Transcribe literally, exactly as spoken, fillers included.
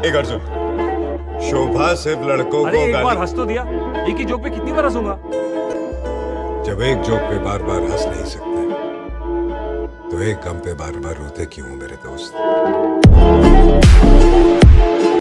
एक अर्जुन, शोभा सिर्फ लड़कों अरे को एक गाली... बार हंस तो दिया, एक ही जोक पे कितनी बार हंसूंगा? जब एक जोक पे बार बार हंस नहीं सकते तो एक गम पे बार बार रोते क्यों मेरे दोस्त?